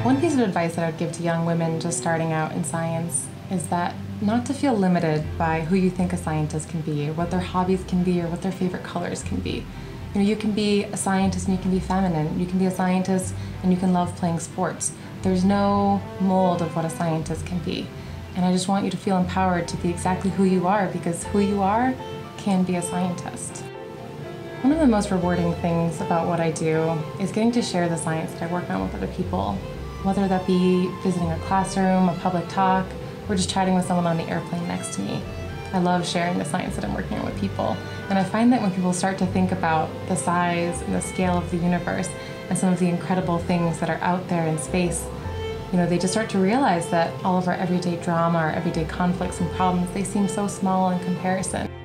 One piece of advice that I would give to young women just starting out in science is that not to feel limited by who you think a scientist can be, or what their hobbies can be, or what their favorite colors can be. You know, you can be a scientist and you can be feminine. You can be a scientist and you can love playing sports. There's no mold of what a scientist can be. And I just want you to feel empowered to be exactly who you are, because who you are can be a scientist. One of the most rewarding things about what I do is getting to share the science that I work on with other people, whether that be visiting a classroom, a public talk, or just chatting with someone on the airplane next to me. I love sharing the science that I'm working on with people, and I find that when people start to think about the size and the scale of the universe and some of the incredible things that are out there in space, you know, they just start to realize that all of our everyday drama, our everyday conflicts and problems, they seem so small in comparison.